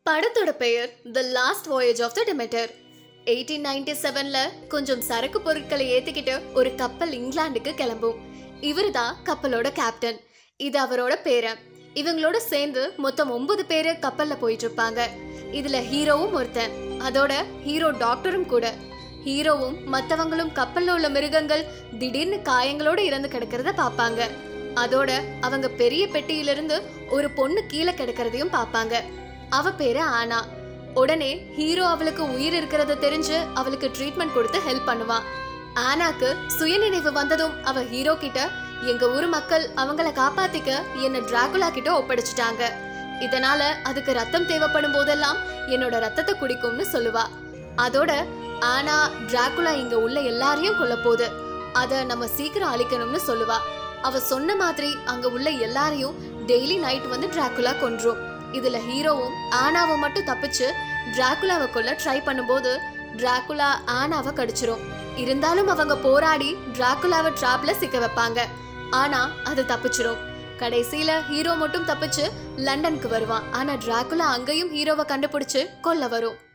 படத்தோட பெயர் the last voyage of the Demeter. 1897ல கொஞ்சம் சரக்கு பொருட்களை ஏத்திக்கிட்டு ஒரு கப்பல் இங்கிலாந்துக்கு கிளம்பும். இவரு தான் கப்பலோட கேப்டன். இது அவரோட பேரன். இவங்களோட சேர்ந்து மொத்தம் 9 பேரு கப்பல்ல போயிட்டு இருப்பாங்க. இதுல ஹீரோவும் ஒருத்தன், அதோட ஹீரோ டாக்டரும் கூட. ஹீரோவும் மத்தவங்களும் கப்பல்ல உள்ள மிருகங்கள் திடீர்னு காயங்களோட இறந்து கிடக்கிறத பாப்பாங்க. அதோட அவங்க பெரிய பெட்டியிலிருந்து ஒரு பொண்ணு கீழே கிடக்கிறதையும் பாப்பாங்க. அவ பேரு ஆனா. உடனே ஹீரோ அவளுக்கு உயிர் இருக்கிறத தெரிஞ்சு அவளுக்கு ட்ரீட்மெண்ட் கொடுத்து ஹெல்ப் பண்ணுவான். ஆனாக்கு சுயநினைவு வந்ததும் அவ ஹீரோ கிட்ட, எங்க ஊர் மக்கள் அவங்கள காப்பாத்திக்க என்ன டிராகுலா கிட்ட ஒப்படைச்சிட்டாங்க, இதனால அதுக்கு ரத்தம் தேவைப்படும் போதெல்லாம் என்னோட ரத்தத்தை குடிக்கும்னு சொல்லுவா. அதோட ஆனா டிராகுலா இங்க உள்ள எல்லாரையும் கொல்ல போகுது, அத நம்ம சீக்கிரம் அழிக்கணும்னு சொல்லுவா. அவ சொன்ன மாதிரி அங்க உள்ள எல்லாரையும் டெய்லி நைட் வந்து டிராகுலா கொன்றும். இதுல ஹீரோவும் ஆனாவை மட்டும் தப்பிச்சு டிராகுலாவை கொல்ல ட்ரை பண்ணும்போது டிராகுலா ஆனாவை கடிச்சிரும். இருந்தாலும் அவங்க போராடி டிராகுலாவை ட்ராப்ல சிக்க வைப்பாங்க. ஆனா அது தப்பிச்சிரும். கடைசியில ஹீரோ மட்டும் தப்பிச்சு லண்டனுக்கு வருவான். ஆனா டிராகுலா அங்கேயும் ஹீரோவை கண்டுபிடிச்சு கொல்ல வரும்.